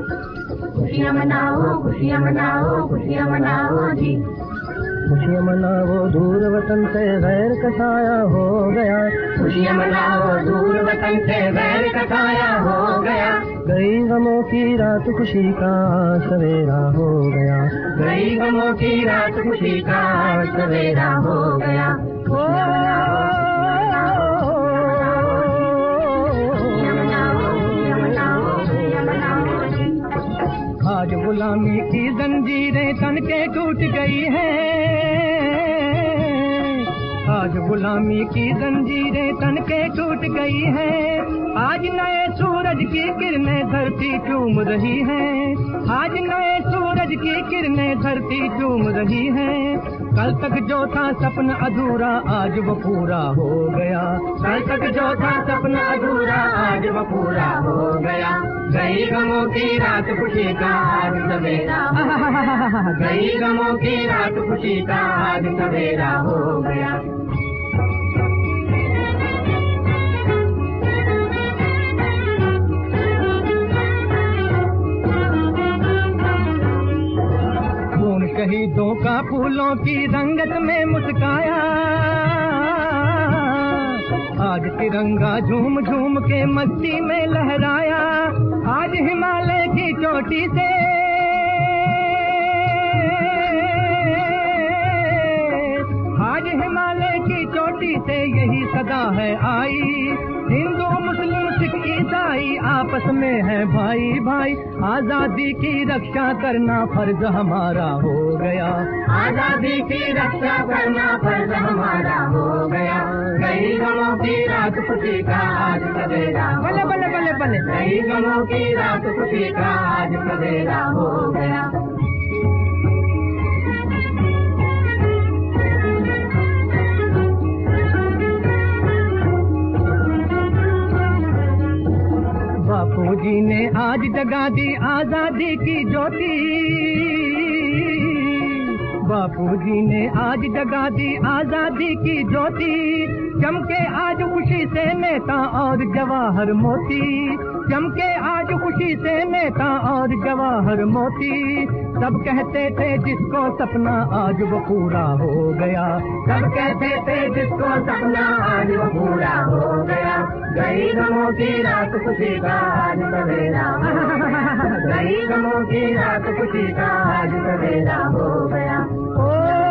खुशियाँ मनाओ, खुशियाँ मनाओ, खुशियाँ मनाओ जी। खुशियाँ मनाओ, दूर वतन से वैर का साया हो गया। खुशियाँ मनाओ, दूर वतन से वैर का साया हो गया। गई गमों की रात खुशी का सवेरा हो गया। गई गमों की रात खुशी का सवेरा हो गया। आज गुलामी की जंजीरें तन के टूट गई हैं। आज गुलामी की जंजीरें तन के टूट गई हैं। आज नए सूरज की किरणें धरती चूम रही हैं। आज नए सूरज की किरणें धरती चूम रही हैं। कल तक जो था सपना अधूरा आज वो पूरा हो गया। कल तक जो था सपना अधूरा आज वो पूरा हो गया। गई गमों की रात खुशी का आज सवेरा। गई गमों की रात खुशी का आज सवेरा हो गया। शहीदों का फूलों की रंगत में मुस्काया। आज तिरंगा झूम झूम के मस्ती में लहराया। आज हिमालय की चोटी से आज हिमालय की चोटी से यही सदा है आई। हिंदू मुस्लिम सिख ईसाई आपस में है भाई भाई। आजादी की रक्षा करना फर्ज हमारा हो गया। आजादी की रक्षा करना फर्ज हमारा हो गया। गई गमों की रात खुशी का आज सवेरा। बले बले बले बले। गई गमों की रात खुशी का आज सवेरा हो गया। बापूजी ने आज जगा दी आजादी की ज्योति। बापूजी ने आज जगा दी आजादी की ज्योति। चमके आज खुशी से नेता और जवाहर मोती। चमके आज खुशी से नेता और जवाहर मोती। सब कहते थे जिसको सपना आज वो पूरा हो गया। सब कहते थे जिसको सपना आज वो पूरा हो गया। गई गमों की रात खुशी का आज सवेरा। गई गमों की रात खुशी का आज सवेरा हो गया।